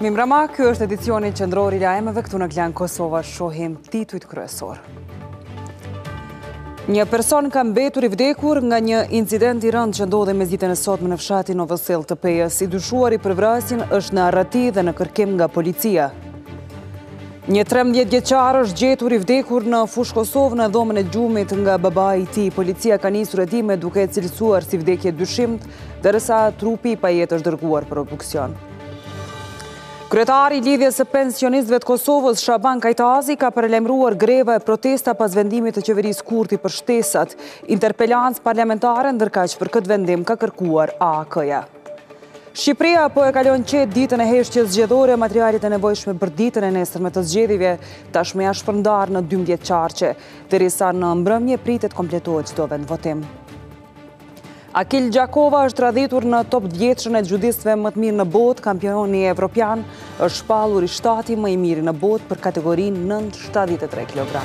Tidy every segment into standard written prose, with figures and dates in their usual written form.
Mirëmbrëma, ky është edicioni qendror i lajmeve këtu në Glan Kosova. Shohim titujt kryesor. Një person ka mbetur I vdekur nga një incident I rëndë që ndodhi mesditën e sotme në fshatin Novosel të Pejës. I dyshuari për vrasjen është në arrati dhe në kërkim nga policia. Një 13 vjeçar është gjetur I vdekur në Fushë Kosovë në dhomën e gjumit nga babai I tij. Policia ka nisur hetime duke cilësuar si vdekje dyshimt, derisa trupi I pajet është dërguar për obduksion. Kryetari I lidhjes së pensionistëve të Kosovës, Shaban Kajtazi, ka paralajmëruar greva e protesta pas vendimit të qeverisë Kurti për shtesat. Interpelancë parlamentare ndërkaq për këtë vendim ka kërkuar AAK-ja. Shqipëria po e kalon qetë ditën e heshtjes zgjedhore, materialet e nevojshme për ditën e nesërme të zgjedhjeve tashmë janë shpërndarë në 12 qarqe, derisa në mbrëmje pritet kompletohet çdo vend votim. Akil Gjakova është radhitur në top 10-shën e xhudistëve më të mirë në botë. Kampioni evropian është shpallur I shtati më I miri në botë për kategorinë 9-73 kg.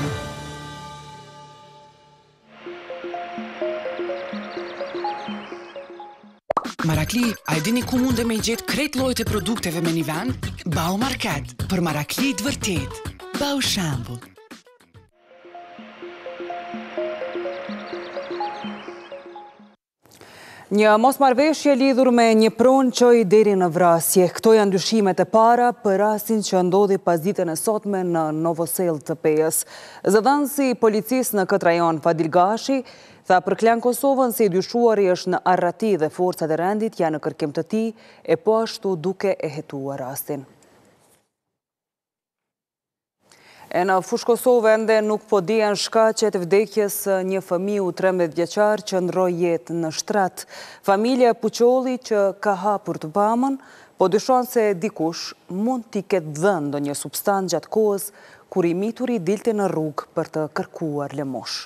Marakli, a e dini ku mund me I gjetë krejt llojet e produkteve me një vend? Bau Market, për Marakli të vërtet. Bau Shembull. Një mosmarrëveshje lidhur me një pronë çoi deri në vrasje. Këto janë dyshimet e para për rastin që ndodhi pasditën e sotme në Novosel të Pejës. Zëdhënësi I policisë në këtë rajon, Fadil Gashi, tha për Klan Kosovën se I dyshuari është në arrati dhe forcat e rendit janë në kërkim të tij e po ashtu duke e hetuar rastin. E në Fushë Kosovë ende nuk po dihen shkaqet e vdekjes një fëmiu 13 vjeçar që ndroi jetë në shtrat. Familja e Puqolli që ka hapur të pamën, po dyshon se dikush mund t'i ketë dhënë ndonjë substancë gjatë kohës kur I mituri dilte në rrugë për të kërkuar lëmosh.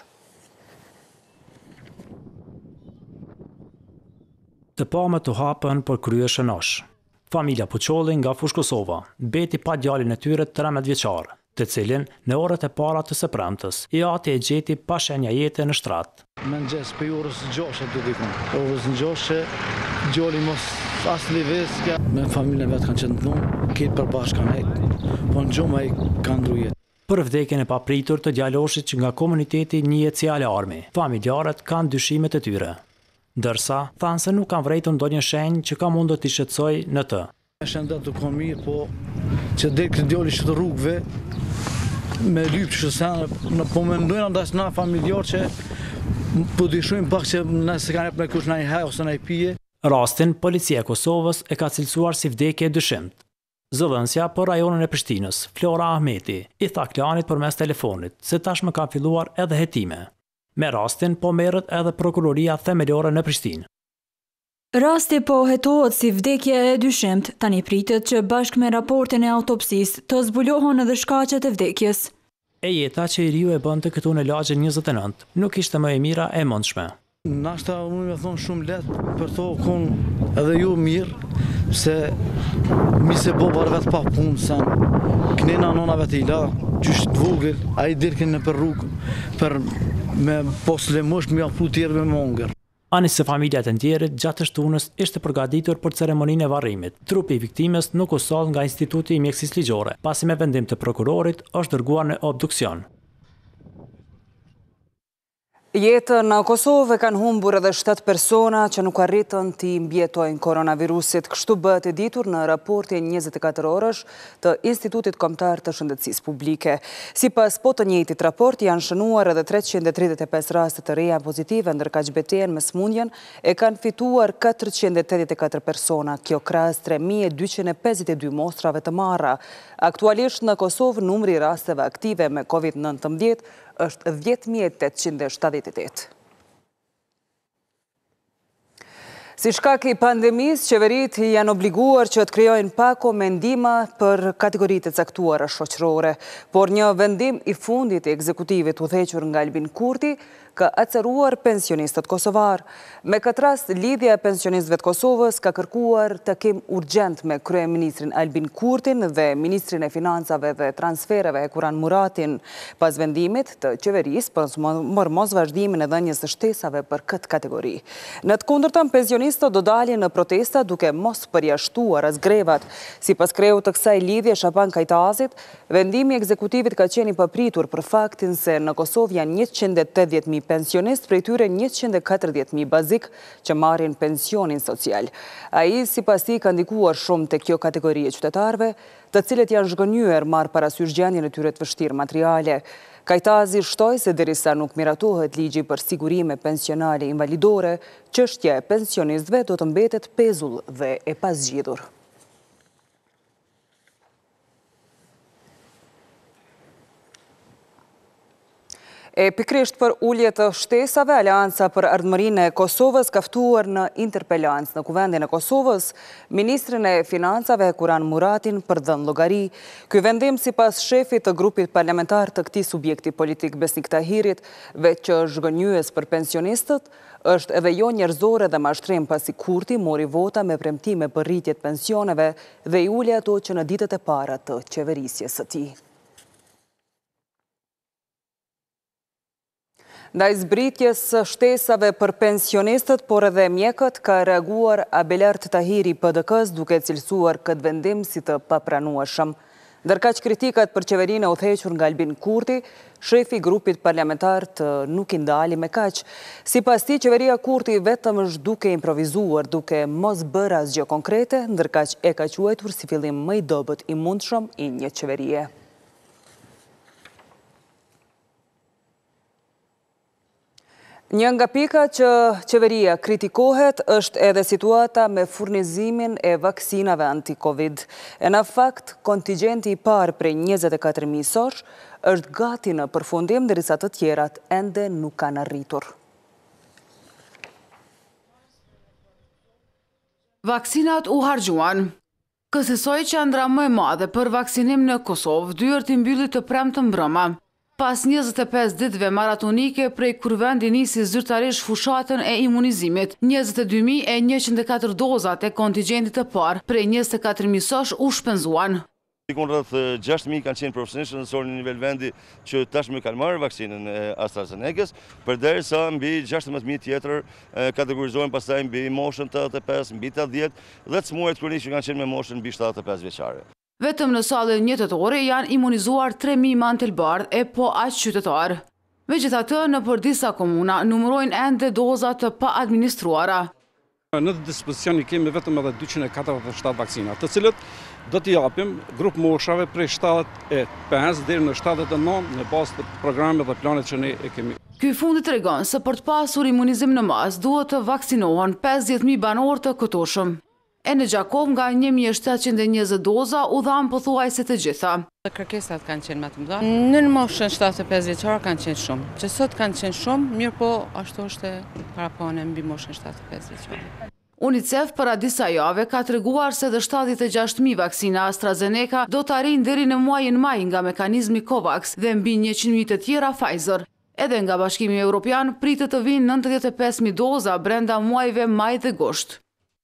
Të pamët të hapën për krye shënosh. Familja Puqolli nga Fushë Kosova mbeti pa djalin e tyre 13 vjeçar, të cilin në orët e para të së premtës I ati e gjeti pa shenja jete në shtrat. Mëngjes për orës 6 duke kënë. Orës 6 gjoli mos as liveska. Me familjen vetë kanë qenë të dhunë, këtë përbashkë kanë ejtë, po në gjumë I kanë ndru jetë. Për vdekjen e papritur të djaloshit që nga komuniteti njihet si alarmi, familjarët kanë dyshimet e tyre, ndërsa thanë se nuk kanë vretur ndonjë shenjë që ka mundur t'i shqetësoj në të. Shëndet të konë mirë, po që dhe këtë djoli që të rrugëve, me lypë që senë, po me ndojnë ndas na familjarë që po dyshojmë pak që nëse kanë me kush në I haj ose në I pije. Rastin, policia e Kosovës e ka cilësuar si vdekje dyshimt. Zëdhënsja për rajonin e Prishtinës, Flora Ahmeti, I tha Klanit përmes telefonit se tashmë kanë filluar edhe hetime. Me rastin po merret edhe prokuroria themelore në Prishtinë. Rasti po hetohet si vdekje e dyshimt, tani pritet që bashkë me raportin e autopsisë të zbulohen edhe shkaqet e vdekjes. E jeta që I riu e bënte këtu në lagjen 29 nuk ishte më e mira e mundshme. Nashta unë me thonë shumë letë, për to konë edhe ju mirë, se mi se bobar vetë pa punë, sen knena nonave të ila, gjysht vogël, a I dirkin në për rrugë, për me posle mosh me afru tjerë me mongër. Anis se familjat e tjerët gjatë shtunës ishte përgatitur për ceremoninë e varrimit. Trupi I viktimës nuk u soll nga Instituti I Mjekësisë Ligjore, pasi me vendim të prokurorit është dërguar në obduksion. Jetën në Kosovë kanë humbur edhe 7 persona që nuk arritën t'i mbjetojnë koronavirusit. Kështu bëhet e ditur në raportin 24 orësh të Institutit Kombëtar të Shëndetësisë Publike. Sipas po të njëjtit raport janë shënuar edhe 335 raste të reja pozitive, ndërkaq betejën me smundjen e kanë fituar 484 persona. Kjo krahas 3252 mostrave të marra. Aktualisht në Kosovë numri I rasteve aktive me COVID-19 është 10.878. Si shkak I pandemisë, qeverit janë obliguar që të krijojnë pako me ndihma për kategoritë e caktuara shoqërore, por një vendim I fundit I ekzekutivit udhëhequr nga Albin Kurti ka aceruar pensionistët kosovar. Me këtë rast, lidhja e pensionistëve të Kosovës ka kërkuar takim urgjent me kryeministrin Albin Kurtin dhe ministrin e financave dhe transfereve Kuran Muratin pas vendimit të qeverisë për mos vazhdimin e dhënies së shtesave për këtë kategori. Në të kundërtën, pensionistët do dalin në protesta duke mos përjashtuar as grevat. Sipas kreut të kësaj lidhje Shaban Kajtazit, vendimi ekzekutivit ka qenë i papritur për faktin se në Kosovë janë 180.000 pensionistë, prej tyre 140.000 bazik që marrin pensionin social. Ai sipas tij ka ndikuar shumë te kjo kategori e qytetarëve, të cilët janë zhgënjyer marr parasysh gjendjen e tyre të vështirë materiale. Kajtazi shtoi se derisa nuk miratohet ligji për sigurime pensionale invalidore, çështja e pensionistëve do të mbetet pezull dhe e pazgjidhur. E pikrisht për ulje të shtesave, Aleanca për Ardhmërinë e Kosovës ka ftuar në interpelancë në Kuvendin e Kosovës ministrin e financave Kuran Muratin për dhënë llogari. Ky vendim sipas shefit të grupit parlamentar të këtij subjekti politik Besnik Tahirit, veç që zhgënjyes për pensionistët, është edhe jo njerëzore dhe mashtrim pasi Kurti mori vota me premtime për rritje të pensioneve dhe i uli ato që në ditët e para të qeverisjes së tij. Ndaj zbritjes së shtesave për pensionistët, por edhe mjekët, ka reaguar Abelard Tahiri PDK-s duke cilësuar këtë vendim si të papranueshëm. Ndërkaq kritikat për qeverinë e udhëhequr nga Albin Kurti, shefi i grupit parlamentar të nuk i ndali me kaq. Sipas tij, qeveria Kurti vetëm është duke improvizuar, duke mos bërë asgjë konkrete, ndërkaq e ka quajtur si fillim më i dobët i mundshëm i një qeverie. Një nga pika që qeveria kritikohet është edhe situata me furnizimin e vaksinave anti-Covid. E në fakt, kontingjenti i parë prej 24.000 sosh është gati në përfundim, derisa të tjerat ende nuk kanë arritur. Vaksinat u hargjuan. Kësaj qendra më e madhe për vaksinim në Kosovë dyert i mbylli të premtë mbrëma. Pas 25 ditëve maratonike prej kur vendi nisi zyrtarisht fushatën e imunizimit, 22.104 dozat e kontingjentit të parë prej 24.000 sosh u shpenzuan. Dikon rreth 6.000 kanë qenë profesionistë në në nivel vendi që tashmë kanë marrë vaksinën e AstraZenecas, përderisa mbi 16.000 tjetër kategorizohen pastaj mbi moshën 85, mbi 80 dhe të smuret kronikë që kanë qenë me moshën mbi 75 vjeçare. Vetëm në sallën njëtëtore janë imunizuar 3.000 mantelbardh e po aq qytetarë. Megjithatë, në për disa komuna numërojnë ende dozat të pa administruara. Në dispozicion i kemi vetëm edhe 247 vaksina, të cilët do t'i japim grup moshave prej 75 deri në 79 në bazë të programit dhe planet që ne e kemi. Ky fundi tregon se për të pasur imunizim në mas duhet të vaksinohen 50.000 banorë të këtoshëm. E në Gjakov nga 1.720 doza u dhanë pothuajse të gjitha. Kërkesat kanë qenë më të mëdha. Në moshën 75 vjeçar kanë qenë shumë. Që sot kanë qenë shumë, mirë po ashtu është parapone mbi moshën 75 vjeçar. UNICEF para disa jave ka treguar se dhe 76.000 vaksina AstraZeneca do të arrijnë deri në muajin maj nga mekanizmi COVAX dhe mbi 100.000 të tjera Pfizer. Edhe nga Bashkimi Evropian pritet të vinë 95.000 doza brenda muajve maj dhe gusht.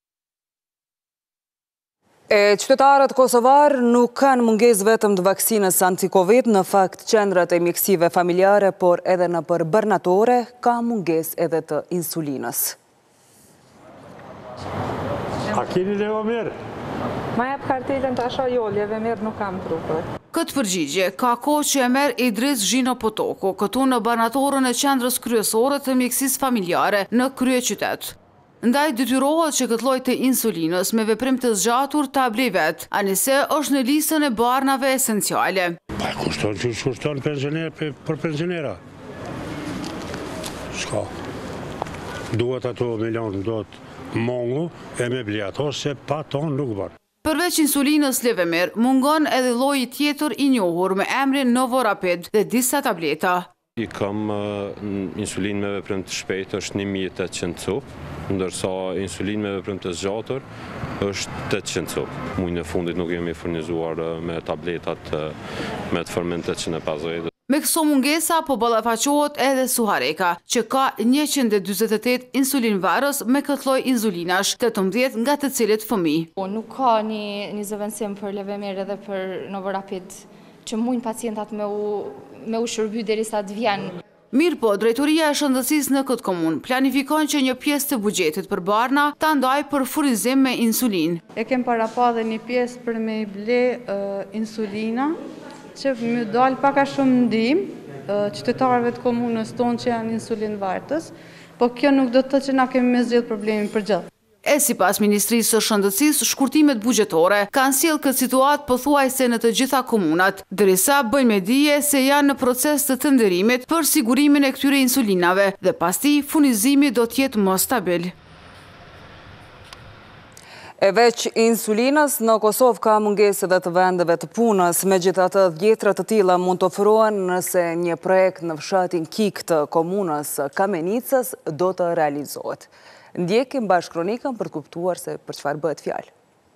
Qytetarët kosovar nuk kanë mungesë vetëm të vaksinës anti-Covid, në fakt qendrat e mjekësive familjare, por edhe në për bërnatore, ka mungesë edhe të insulinës. A keni Levomir? Ma jep kartelën të asha jo, Levomir nuk kam trupër. Këtë përgjigje ka kohë që e merr Idris Zhino Potoko, këtu në bërnatorën e qendrës kryesore të mjekësisë familjare në kryeqytet. Ndaj detyrohet që këtë lloj të insulinës me veprim të zgjatur ta blej vet, anise është në listën e barnave esenciale. Pa kushton pensioner për pensionera. Shka. Duhet ato milion, do të mongu e me bli ato se pa ton nuk bërë. Përveç insulinës Levemir, mungon edhe lloji tjetër i njohur me emrin Novorapid dhe disa tableta. I kam insulin me veprim të shpejtë është 1.800 cup, ndërsa insulin me veprim të zgjatur është 800 cup. Muajin e fundit nuk jemi furnizuar me tabletat me të formin 850. Me Me këso mungesa po ballafaqohet edhe Suhareka, që ka 148 insulinvarës me këtë lloj insulinash, 18 nga të cilët fëmijë. Nuk ka një zëvendësim për Levemir edhe për Novorapid që mund pacientat me u shërby derisa të vjen. Mirë po, drejtoria e shëndetësisë në këtë komunë planifikon që një pjesë të buxhetit për barna ta ndajë për furnizim me insulinë. E kem para pa dhe një pjesë për me ble insulina, që më dalë paka shumë ndihmë qytetarëve të komunës tonë që janë insulinvartës, po kjo nuk do të thotë që na kemi me zgjidhur problemin për gjithë. E sipas Ministrisë së Shëndetësisë, shkurtimet buxhetore kanë sjellë këtë situatë pothuajse në të gjitha komunat, derisa bëjnë me dije se janë në proces të tenderimit për sigurimin e këtyre insulinave dhe pastaj furnizimi do të jetë më stabil. E veç insulinës, në Kosovë ka mungesë edhe të vendeve të punës, megjithatë dhjetra të tilla mund të ofrohen nëse një projekt në fshatin Kik të komunës Kamenicës do të realizohet. Ndjekim bashkë kronikën për të kuptuar se për çfarë bëhet fjalë.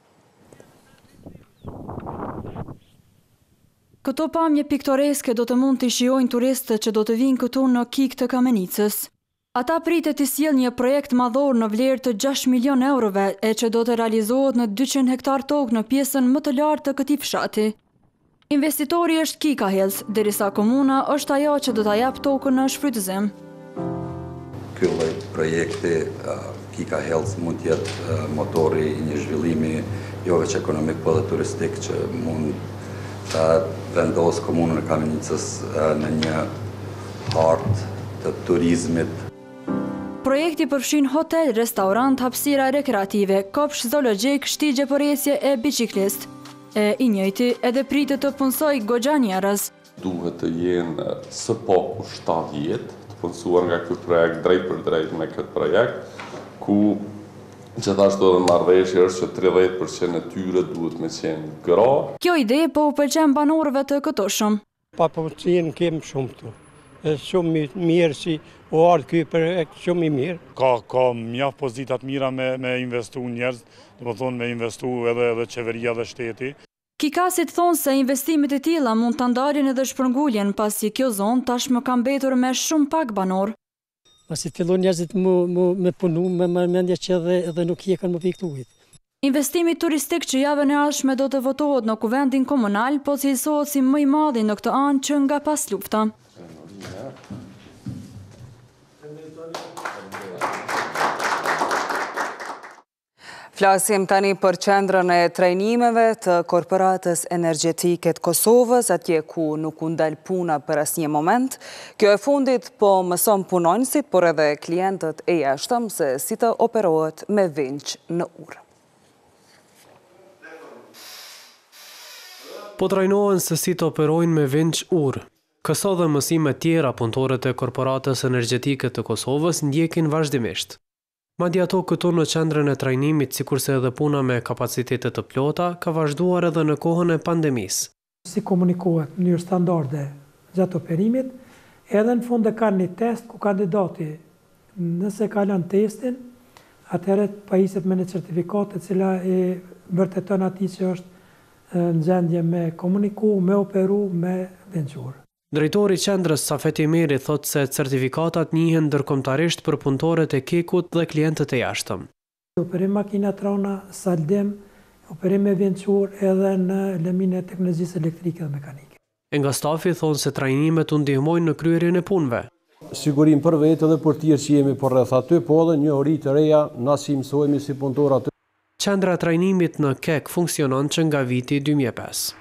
Këto pamje piktoreske do të mund të shijojnë turistët që do të vinë këtu në Kik të Kamenicës. Ata pritet të sjellë një projekt madhor në vlerë të 6 milion eurove e që do të realizohet në 200 hektar tokë në pjesën më të lartë të këtij fshati. Investitori është Kika Health, derisa komuna është ajo që do ta jap tokën në shfrytëzim. Ky lloj projekti Kika Health mund të jetë motori i një zhvillimi jo vetëm ekonomik, por edhe turistik që mund të vendos komunën e Kamenicës në një hartë të turizmit. Projekti përfshin hotel, restorant, hapësira rekreative, kopsh zoologjik, shtigje për ecje e biçiklist. I njëjti edhe pritet të punësoj goxha njerëz. Duhet të jenë së paku 7 jetë punësuar nga ky projekt drejt për drejt me këtë projekt, ku gjithashtu edhe marrëveshja është që 30% e tyre duhet me qenë gra. Kjo ide po u pëlqen banorëve të këtoshëm. Papunësinë kemi shumë këtu. Është shumë mirë si u ardhë ky projekt shumë i mirë. Ka mjaft pozita të mira me investu njerëz, domethënë me investu edhe qeveria dhe shteti. Kikasit thonë se investimet e tilla mund të ndalin edhe shpërnguljen, pasi kjo zonë tashmë ka mbetur me shumë pak banor. Pasi fillon njerëzit me punu, me mendje që edhe nuk jekën më pikë ujit. Investimi turistik që javën e ardhshme do të votohet në kuvendin komunal, po cilësohet si më i madhi në këtë anë që nga pas lufta. Flasim tani për qendrën e trajnimeve të Korporatës Energjetike të Kosovës, atje ku nuk u ndal puna për asnjë moment. Kjo e fundit po mëson punonësit, por edhe klientët e jashtëm se si të operohet me vinç në urë. Po trajnohen se si të operojnë me vinç urë. Këso dhe mësime tjera punëtorët e Korporatës Energjetike të Kosovës ndjekin vazhdimisht. Madje ato këtu në qendrën e trajnimit, sikurse edhe puna me kapacitete të plota, ka vazhduar edhe në kohën e pandemisë. Si komunikohet në mënyrë standarde gjatë operimit, edhe në fund e ka një test ku kandidati, nëse ka lënë testin, atëherë pajiset me një certifikat e cila e vërteton atij që është në gjendje me komuniku, me operu, me vençur. Drejtori i qendrës Safet Emiri thotë se certifikatat njihen ndërkombëtarisht për punëtorët e Kikut dhe klientët e jashtëm. Operim makina trona, saldim, operim me vençur edhe në lëmin e teknologjisë elektrike dhe mekanike. E nga stafi thonë se trajnimet u ndihmojnë në kryerjen e punëve. Sigurim për vetë dhe për tjerë që jemi për rreth aty, po edhe njohuri të reja, na si mësohemi si punëtor aty. Qendra e trajnimit në Kek funksionon që nga viti 2005.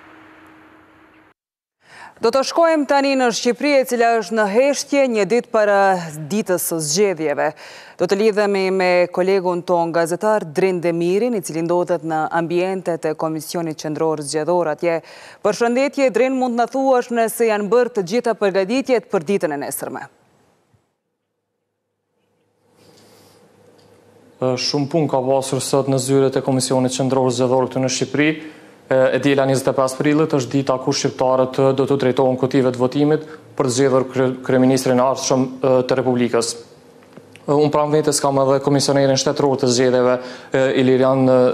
Do të shkojmë tani në Shqipëri, e cila është në heshtje një ditë para ditës së zgjedhjeve. Do të lidhemi me kolegun ton gazetar Drin Demirin, i cili ndodhet në ambientet e Komisionit Qendror Zgjedhor atje. Përshëndetje, Drin, mund të na thuash nëse janë bërë të gjitha përgatitjet për ditën e nesërme? Shumë punë ka pasur sot në zyret e Komisionit Qendror Zgjedhor këtu në Shqipëri. E djela 25 prillit është dita ku shqiptarët do të drejtohen kutive të votimit për të zgjedhur kryeministrin e ardhshëm të Republikës. Unë pranë vetes kam edhe komisionerin shtetëror të zgjedhjeve Ilirian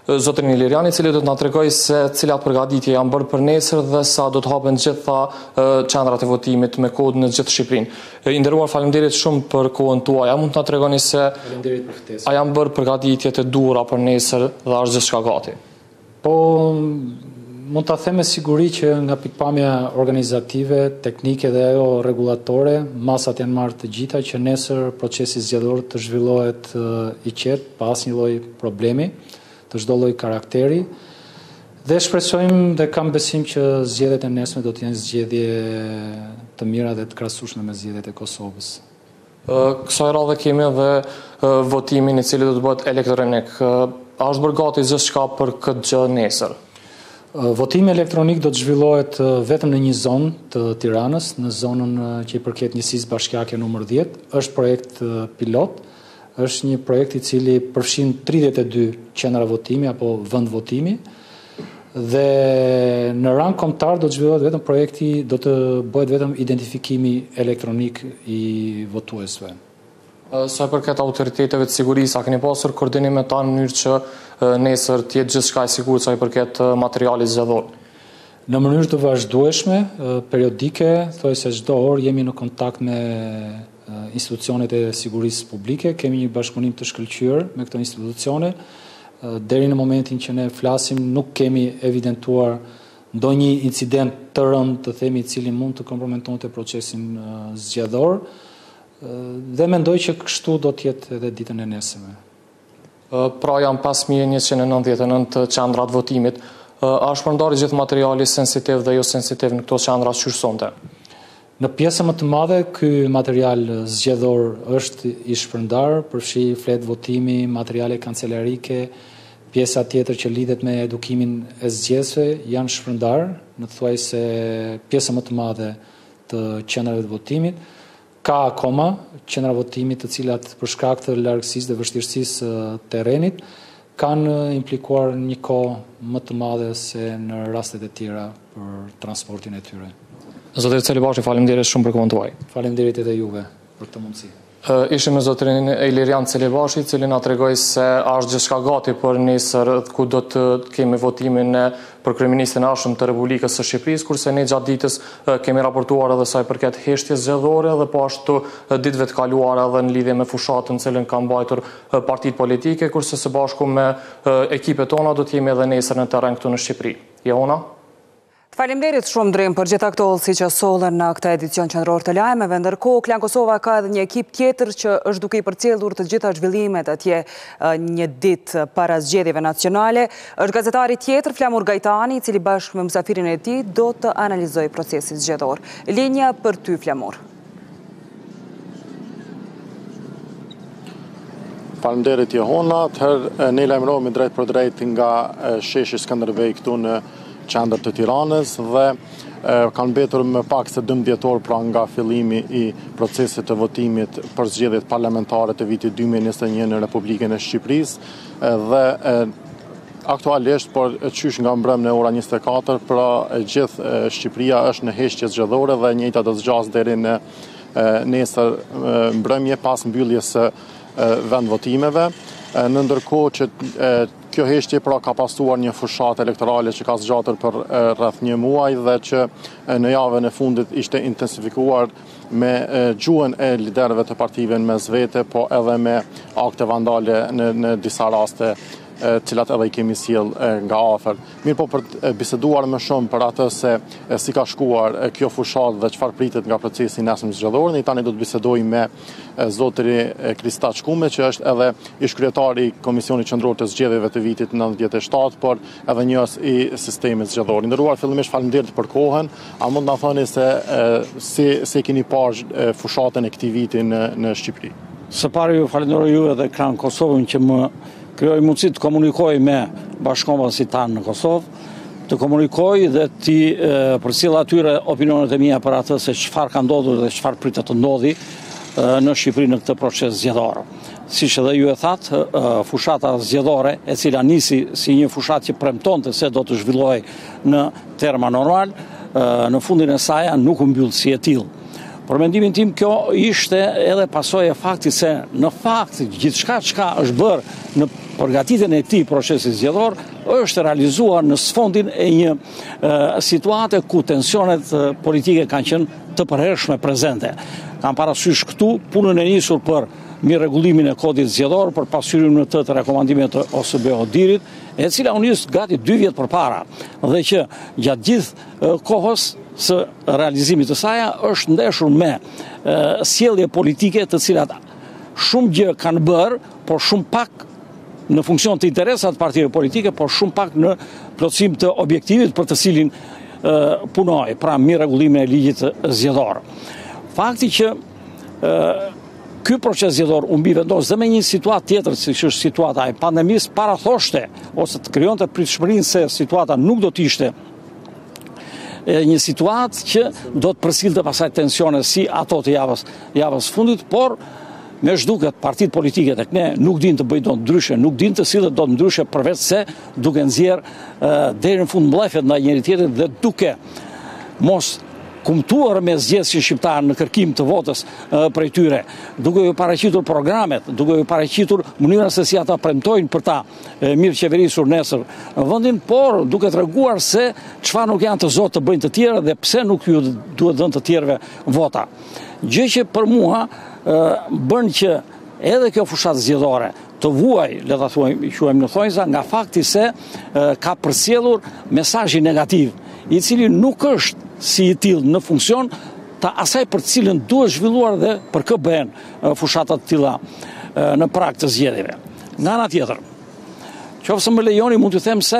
zotrin Iliriani, i cili do të na tregoj se cilat përgatitje janë bërë për nesër dhe sa do të hapen gjitha qendrat e votimit me kodë në gjithë Shqipërinë. I nderuar, faleminderit shumë për kohën tuaj. A mund të na tregoni se a janë bërë përgatitjet e duhura për nesër dhe është gjithçka gati? Po, mund ta them me siguri që nga pikpamja organizative, teknike dhe ajo rregullatore, masat janë marrë të gjitha që nesër procesi zgjedhor të zhvillohet i qetë, pa asnjë lloj problemi, të çdo lloj karakteri. Dhe shpresojmë dhe kam besim që zgjedhjet e nesme do të jenë zgjedhje të mira dhe të krahasueshme me zgjedhjet e Kosovës. Kësaj radhe kemi edhe votimin i cili do të bëhet elektronik. A është bërë gati gjithçka për këtë gjë nesër? Votimi elektronik do të zhvillohet vetëm në një zonë të Tiranës, në zonën që i përket njësisë bashkiake numër 10. Është projekt pilot, është një projekt i cili përfshin 32 qendra votimi apo vend votimi. Dhe në rang kombëtar do të zhvillohet vetëm projekti, do të bëhet vetëm identifikimi elektronik i votuesve. Sa i përket autoriteteve të sigurisë, a keni pasur koordinim me ta në mënyrë që nesër të jetë gjithçka e sigurt sa i përket materialit zgjedhor? Në mënyrë të vazhdueshme, periodike, thoj se çdo orë jemi në kontakt me institucionet e sigurisë publike, kemi një bashkëpunim të shkëlqyer me këto institucione. Deri në momentin që ne flasim, nuk kemi evidentuar ndonjë incident të rënd, të themi, i cili mund të komprometonte procesin zgjedhor. Dhe mendoj që kështu do të jetë edhe ditën e nesërme. Pra janë 5199 qendrat votimit. A është përndarë gjithë materiali sensitiv dhe jo sensitiv në këto qendra qyrsonte? Në pjesën më të madhe, ky material zgjedhor është i shpërndar, përfshi fletë votimi, materiale kancelarike, pjesa tjetër që lidhet me edukimin e zgjedhësve janë shpërndar, në të thuaj se pjesën më të madhe të qendrave të votimit. Ka akoma qendra votimit të cilat për shkak të largësisë dhe vështirësisë të terrenit kanë implikuar një kohë më të madhe se në rastet e tjera për transportin e tyre. Zotëri Celibashi, faleminderit shumë për kohën tuaj. Faleminderit edhe juve për këtë mundësi. Ishim me zotërin Ilirian Celibashi, i cili na tregoi se është gjithçka gati për nesër ku do të kemi votimin për kryeministrin e ardhshëm të Republikës së Shqipërisë, kurse ne gjatë ditës kemi raportuar edhe sa i përket heshtjes zgjedhore dhe po ashtu ditëve të kaluara edhe në lidhje me fushatën në cilën kanë mbajtur partitë politike, kurse së bashku me ekipet tona do të jemi edhe nesër në terren këtu në Shqipëri. Jona? Faleminderit shumë Drim për gjitha këto hollësi që solën në këtë edicion qendror të lajmeve. Ndërkohë, Klan Kosova ka edhe një ekip tjetër që është duke i përcjellur të gjitha zhvillimet atje një ditë para zgjedhjeve nacionale. Është gazetari tjetër, Flamur Gajtani, i cili bashkë me mësafirin e tij do të analizojë procesin zgjedhor. Linja për ty, Flamur. Faleminderit Jehona, ne lajmërohemi drejt për drejt nga sheshi Skënderbej këtu në qendër të Tiranës dhe kanë mbetur më pak se 12 orë pra nga fillimi i procesit të votimit për zgjedhjet parlamentare të vitit 2021 në Republikën e Shqipërisë dhe aktualisht, por qysh nga mbrëmje në ora 24, pra gjithë Shqipëria është në heshtje zgjedhore dhe njëjta do të zgjas deri në nesër mbrëmje pas mbylljes së vend votimeve. Në ndërkohë që kjo heshtje pra ka pastruar një fushat elektorale që ka zgjatur për rreth një muaj dhe që në javën e fundit ishte intensifikuar me gjuhën e liderëve të partive në mes vete, po edhe me akte vandale në disa raste cilat edhe i kemi sjell nga afër. Mirë po për të biseduar më shumë për atë se si ka shkuar kjo fushat dhe çfarë pritet nga procesi i nesërm zgjedhor, ne tani do të bisedojmë me zotëri Krista Çkume, që është edhe ish kryetari i Komisionit Qendror të Zgjedhjeve të vitit 97, por edhe njës i sistemit zgjedhor. Nderuar, fillimisht faleminderit për kohën. A mund na thoni se si keni parë fushatën e këtij viti në Shqipëri? Së pari ju falenderoj ju edhe Klan Kosovën që më krijoi mundësi të komunikoj me bashkëkombësit tanë në Kosovë, të komunikoj dhe të përcjell atyre opinionet e mia për atë se çfarë ka ndodhur dhe çfarë pritet të ndodhi në Shqipëri në këtë proces zgjedhor. Siç edhe ju e thatë, fushata zgjedhore, e cila nisi si një fushatë që premtonte se do të zhvillohej në terma normal, në fundin e saj nuk u mbyll si e tillë. Për mendimin tim, kjo ishte edhe pasojë e faktit se në fakt gjithçka çka është bërë në përgatitjen e këtij procesi zgjedhor është realizuar në sfondin e një situate ku tensionet politike kanë qenë të përhershme prezente. Kam parasysh këtu punën e nisur për mirërregullimin e kodit zgjedhor, për pasqyrimin e të rekomandimeve të OSBE-Odirit, e cila u nis gati 2 vjet përpara, dhe që gjatë gjithë kohës së realizimit të saj është ndeshur me sjellje politike të cilat shumë gjë kanë bërë, por shumë pak në funksion të interesat partive politike, por shumë pak në plotësim të objektivit për të cilin punoj, pra mirërregullimin e ligjit zgjedhor. Fakti që ky proces zgjedhor u mbi vendos dhe me një situatë tjetër, siç është situata e pandemisë, parathoshte ose të krijonte pritshmërinë se situata nuk do të ishte një situatë që do të përsillte pasaj tensione si ato të javës fundit, por me zhduket partitë politike tek ne nuk din të bëjnë dot ndryshe, nuk din të sillet dot ndryshe përveç se duke nxjerrë deri në fund mllëfet ndaj njëri tjetrit dhe duke mos kumtuar me zgjedhësin shqiptar në kërkim të votës prej tyre, duke ju paraqitur programet, duke ju paraqitur mënyrën se si ata premtojnë për ta mirë qeverisur nesër vendin, por duke treguar se çfarë nuk janë të zotë të bëjnë të tjerë dhe pse nuk ju duhet dhënë të tjerëve vota. Gjë që për mua bën që edhe kjo fushatë zgjedhore të vuaj, le ta quajmë në thonjza, nga fakti se ka përcjellur mesazhi negativ, i cili nuk është si i tillë në funksion të asaj për të cilën duhet zhvilluar dhe për kë bëhen fushatat të tilla në prag të zgjedhjeve. Nga ana tjetër, qofse më lejoni mund t'ju them se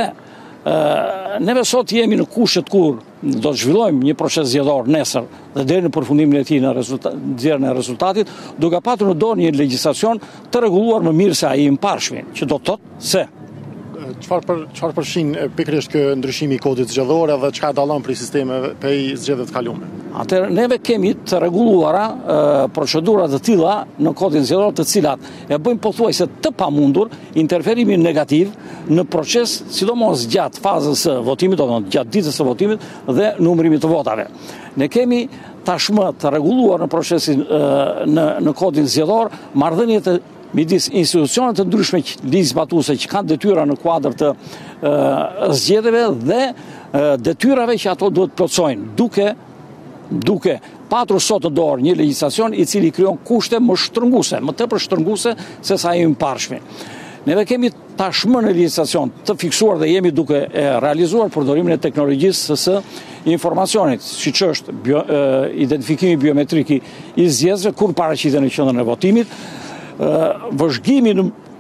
neve sot jemi në kushtet kur do të zhvillojmë një proces zgjedhor nesër dhe deri në përfundimin e tij në nxjerrjen e rezultatit, duke patur në dorë një legjislacion të rregulluar më mirë se ai i mparshmi, që do të thotë se Çfarë përfshin pikërisht ky ndryshimi i kodit zgjedhor dhe çka dallon prej sistemeve prej zgjedhjeve të kaluara? Atëherë neve kemi të rregulluara procedura të tilla në kodin zgjedhor, të cilat e bëjnë pothuajse të pamundur interferimin negativ në proces, sidomos gjatë fazës së votimit, gjatë ditës së votimit dhe numërimit të votave. Ne kemi tashmë të rregulluar në procesin në kodin zgjedhor marrëdhëniet midis institucionet të ndryshme ligjzbatuese që kanë detyra në kuadër të zgjedhjeve dhe detyrave që ato duhet plotsojnë, duke patur sot në dorë një legjislacion i cili krijon kushte më shtrënguese, më tepër shtrënguese se sa i mparshmi. Neve kemi tashmë në legjislacion të fiksuar dhe jemi duke realizuar përdorimin e teknologjisë së informacionit, siç është identifikimi biometrik i zgjedhësve kur paraqiten në qendrën e votimit, vëzhgimin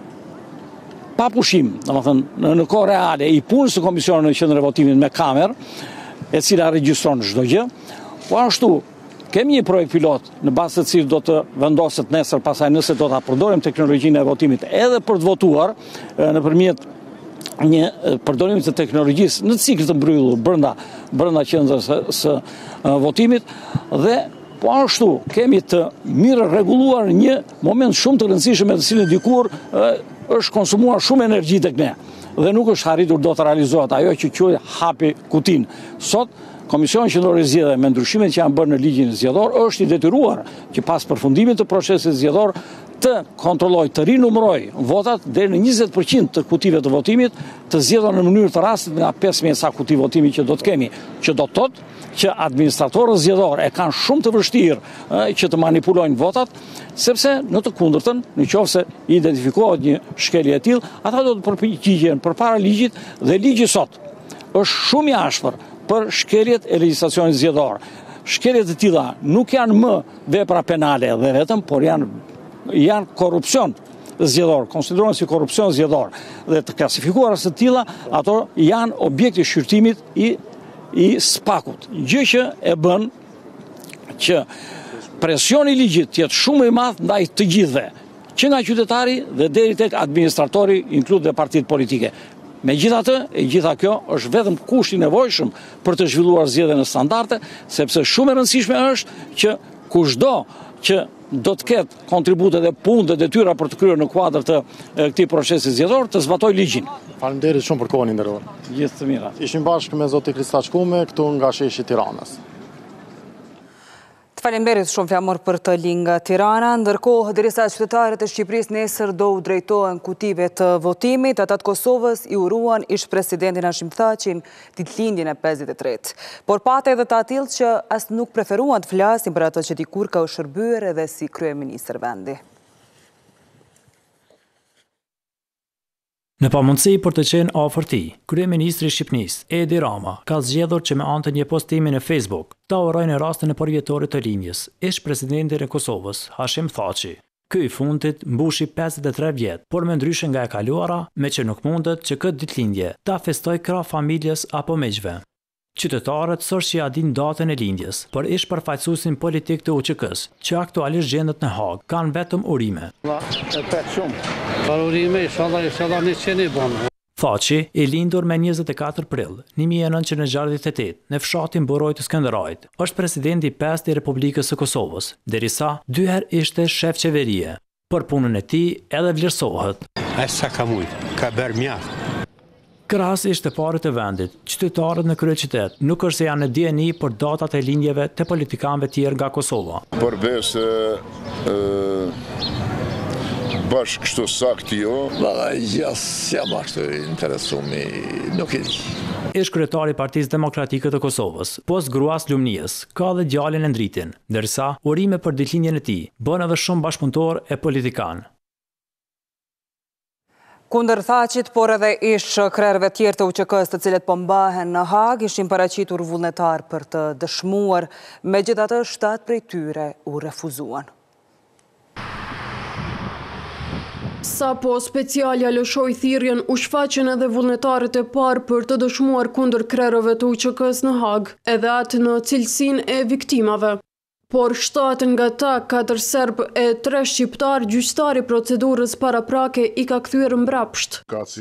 pa pushim, domethënë në kohë reale i punës së komisionit në qendrën e votimit me kamerë, e cila regjistron çdo gjë. Po ashtu kemi një projekt pilot në bazë të cilit do të vendoset nesër pasaj nëse do ta përdorim teknologjinë e votimit edhe për të votuar nëpërmjet një përdorimit të teknologjisë në cikël të mbyllur brenda qendrës së votimit dhe po ashtu kemi të mirë rregulluar një moment shumë të rëndësishëm me të cilin dikur është konsumuar shumë energji tek ne dhe nuk është arritur do të realizohet ajo që quhet hapi kutin. Sot Komisioni Qendror i Zgjedhjeve me ndryshimet që janë bërë në ligjin zgjedhor është i detyruar që pas përfundimit të procesit zgjedhor të kontrollojë, të rinumëroj votat deri në 20% të kutive të votimit, të zgjedhur në mënyrë të rastit nga 5000 sa kuti votimi që do të kemi, që do të thotë që administratorët zgjedhor e kanë shumë të vështirë që të manipulojnë votat, sepse në të kundërtën, nëse identifikohet një shkelje e tillë, ata do të përpiqen përpara ligjit dhe ligji sot është shumë i ashpër për shkeljet e legjislacionit zgjedhor. Shkeljet e tilla nuk janë më vepra penale dhe vetëm, por janë korrupsion zgjedhor, konsiderohen si korrupsion zgjedhor dhe të klasifikuara së tilla, ato janë objekti i shqyrtimit i spakut. Gjë që e bën që presioni i ligjit të jetë shumë i madh ndaj të gjithëve, që nga qytetari dhe deri tek administratori, inkludë dhe partitë politike. Megjithatë, e gjitha kjo është vetëm kusht i nevojshëm për të zhvilluar zgjedhje në standarde, sepse shumë e rëndësishme është që kushdo që do të ketë kontribute dhe punë dhe detyra për të kryer në kuadër të këtij procesi zgjedhor të zbatojë ligjin. Faleminderit shumë për kohën e nderuar. Gjithë të mira. Ishim bashkë me zotin Krista Çkume këtu nga sheshi i Tiranës. Faleminderit shumë Flamur për të linjë nga Tirana. Ndërkohë, derisa qytetarët e Shqipërisë nesër do u drejtohen kutive të votimit, ata të Kosovës i uruan ish-presidentin Hashim Thaqin ditëlindjen e 53. Por pata edhe të atill që as nuk preferuan të flasin për ato që dikur ka u shërbyer edhe si kryeministër vendi. Në pamundësi për të qenë afër tij, kryeministri i Shqipërisë, Edi Rama, ka zgjedhur që me anë të një postimi në Facebook ta urojë në rastin e përvjetorit të linjës, ish-presidentin e Kosovës, Hashim Thaqi. Ky i fundit mbushi 53 vjet, por me ndryshe nga e kaluara, me që nuk mundet që këtë ditëlindje ta festoj krah familjes apo miqve. Qytetarët sërsh që ja din datën e lindjes, por ish përfaqësuesin politik të UÇK-s, që aktualisht gjendet në Hag, kanë vetëm urime. Thaqi, i lindur me 24 prill 1968 në fshatin Burroj të Skënderajit, është presidenti 5 i Republikës së Kosovës, derisa 2 herë ishte shef qeverie. Për punën e tij edhe vlerësohet. Ai sa ka mujt, ka bërë mjaft. Krahas ishte parit të vendit, qytetarët në kryeqytet nuk është se janë në dieni për datat e lindjeve të politikanëve tjerë nga Kosova. Përveç se bashkë kështu sakti jo. Jam ashtu interesum, nuk i di. Ish-kryetari i Partisë Demokratike të Kosovës, post gruas Lumnijes, ka dhe djalin e ndritin, ndërsa urime për ditëlindjen e tij bën edhe shumë bashkëpunëtor e politikan. Kundër Thaqit, por edhe ish-krerëve tjerë të UÇK-s të cilët po mbahen në Hag, ishin paraqitur vullnetar për të dëshmuar, megjithatë 7 prej tyre u refuzuan. Sapo specialja lëshoi thirrjen, u shfaqën edhe vullnetarët e parë për të dëshmuar kundër krerëve të UÇK-s në Hag, edhe atë në cilësinë e viktimave. Por 7 nga ta, 4 serb e 3 shqiptar, gjyqtari procedurës paraprake i ka kthyer mbrapsht.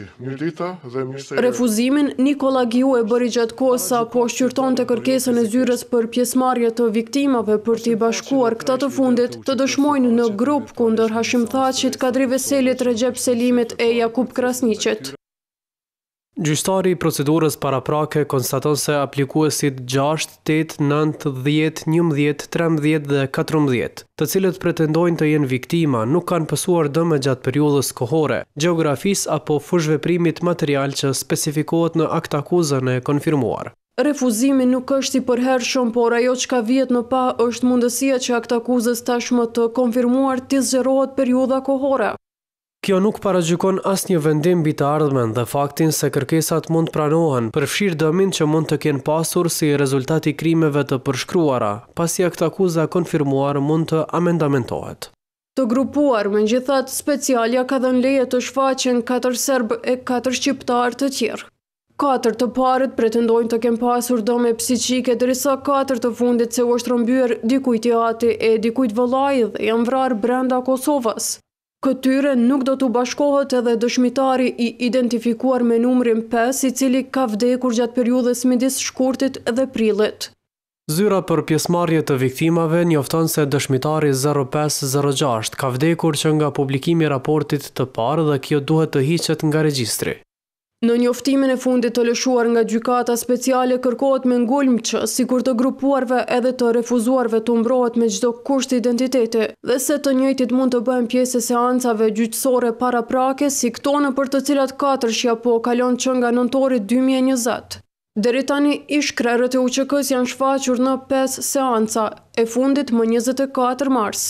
Refuzimin Nikola Gjiu e bëri gjatë kohës sa po shqyrtonte kërkesën e zyrës për pjesëmarrje të viktimave për t'i bashkuar këta të fundit të dëshmojnë në grup kundër Hashim Thaqit, Kadri Veselit, Recep Selimit e Jakub Krasniqit. Gjyqtari i procedurës paraprake konstaton se aplikuesit 6, 8, 9, 10, 11, 13 dhe 14, të cilët pretendojnë të jenë viktima, nuk kanë pësuar dëme gjatë periudhës kohore, gjeografisë apo fushveprimit material që specifikohet në akt akuzën e konfirmuar. Refuzimi nuk është i përhershëm, por ajo çka vjet në pa është mundësia që akt akuzës tashmë të konfirmuar t'i zgjerohet periudha kohore. Kjo nuk paragjykon asnjë vendim mbi të ardhmen dhe faktin se kërkesat mund pranohen, përfshirë dëmin që mund të kenë pasur si rezultat i krimeve të përshkruara, pasi akt akuza konfirmuar mund të amendamentohet. Të grupuar, megjithatë, specialja ka dhënë leje të shfaqen 4 serb e 4 shqiptar të tjerë. 4 të parët pretendojnë të kenë pasur dëme psiqike, derisa 4 të fundit se u është rrëmbyer dikujt i ati e dikujt vëllai dhe janë vrarë brenda Kosovës. Këtyre nuk do t'u bashkohet edhe dëshmitari i identifikuar me numrin 5, i cili ka vdekur gjatë periudhës midis shkurtit dhe prillit. Zyra për pjesëmarrje të viktimave njofton se dëshmitari 0506 ka vdekur që nga publikimi i raportit të parë dhe kjo duhet të hiqet nga regjistri. Në njoftimin e fundit të lëshuar nga gjykata speciale kërkohet me ngulm që, sikur të grupuarve edhe të refuzuarve të mbrohet me çdo kusht identiteti dhe se të njëjtit mund të bëhen pjesë e seancave gjyqësore paraprake, si këto në për të cilat 4 po kalon që nga nëntori 2020. Deri tani ish-krerët e UÇK-s janë shfaqur në 5 seanca, e fundit më 24 mars.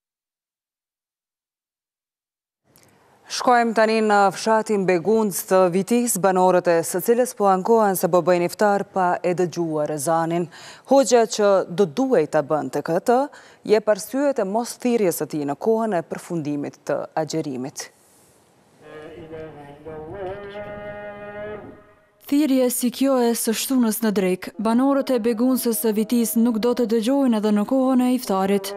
Shkojmë tani në fshatin Begunc të Vitis, banorët e së cilës po ankohen se po bëjnë iftar pa e dëgjuar ezanin. Hoxha që do duhej ta bënte këtë, jep arsyet e mos thirrjes së tij në kohën e përfundimit të agjerimit. Thirrje si kjo e së shtunës në drek, banorët e Beguncës së Vitis nuk do të dëgjojnë edhe në kohën e iftarit.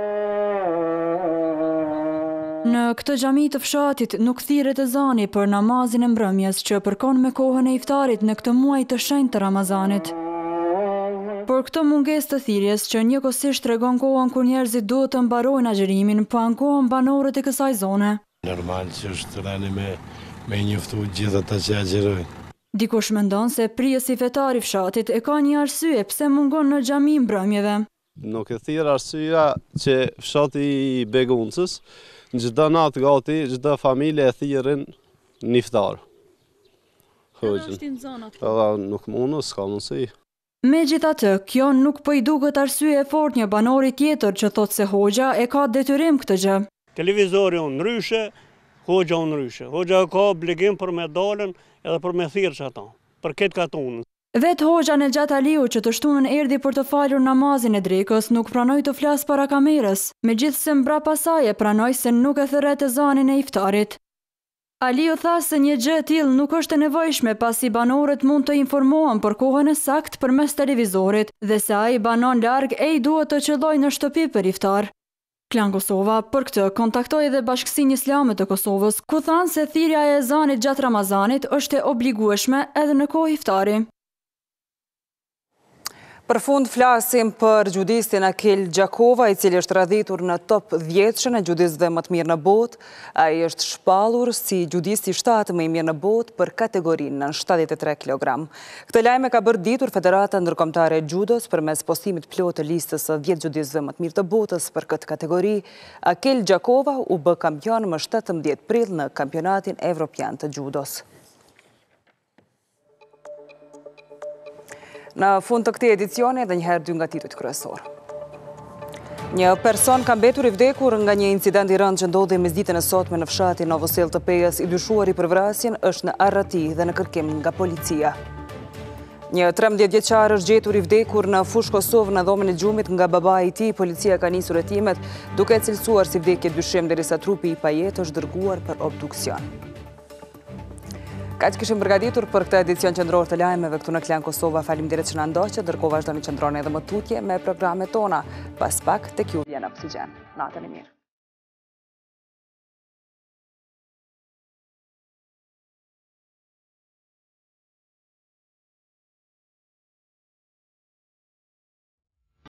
Në këtë xhami të fshatit nuk thirret ezani për namazin e mbrëmjes që përkon me kohën e iftarit në këtë muaj të shenjtë të Ramazanit. Por këtë mungesë të thirrjes që njëkohësisht tregon kohën kur njerëzit duhet të mbarojnë agjerimin, po ankohen banorët e kësaj zone. Normal që është rënë me njoftu gjithë ata që agjerojnë. Dikush mendon se prijesi fetar i fshatit e ka një arsye pse mungon në xhami mbrëmjeve. Nuk e thirr arsyeja që fshati i Beguncës, çdo natë gati, çdo familje e thirrin një iftar. Nuk mundu, s'ka mundësi. Megjithatë, kjo nuk po i duket arsye e fortë një banori tjetër që thotë se Hoxha e ka detyrim këtë gjë. Televizori unë ndryshe, Hoxha unë ndryshe. Hoxha ka obligim për me dalën edhe për me thirrë që ata, për këtë katunën. Vetë Hoxha Nexhat Aliu që të shtunën erdhi për të falur namazin e drekës nuk pranoi të flasë para kamerës, megjithse mbrapa saj e pranoi se nuk e thërret ezanin e iftarit. Aliu tha se një gjë e tillë nuk është e nevojshme pasi banorët mund të informohen për kohën e saktë përmes televizorit dhe se ai banon larg e i duhet të qëllojë në shtëpi për iftar. Klan Kosova për këtë kontaktoi edhe Bashkësinë Islame të Kosovës, ku thanë se thirrja e ezanit gjatë Ramazanit është e obligueshme edhe në kohë iftari. Për fund flasim për gjudistin Akil Gjakova, i cili është radhitur në top 10 e gjudisëve më të mirë në botë. Ai është shpallur si gjudisti 7 më i mirë në botë për kategorinë në 73 kg. Këtë lajme ka bërë ditur Federata Ndërkombëtare e Gjudos përmes postimit plot të listës së 10 gjudisëve më të mirë të botës për këtë kategori. Akil Gjakova u bë kampion më 17 prill në kampionatin evropian të gjudos. Në fund të këtij edicioni edhe njëherë dy nga titujt kryesor. Një person ka mbetur i vdekur nga një incident i rëndë që ndodhi mesditën e sotme në fshatin Novosel të Pejës. I dyshuari për vrasjen është në arrati dhe në kërkim nga policia. Një 13 vjeçar është gjetur i vdekur në Fushë Kosovë në dhomën e gjumit nga babai i tij. Policia ka nisur hetimet duke e cilësuar si vdekje dyshim derisa trupi i pajet është dërguar për obduksion. Kaq kishim përgatitur për këtë edicion qendror të lajmeve këtu në Klan Kosova. Faleminderit që na ndoqët, ndërkohë vazhdoni qëndroni edhe më tutje me programet tona. Pas pak tek ju vjen Oksigjen. Natën e mirë.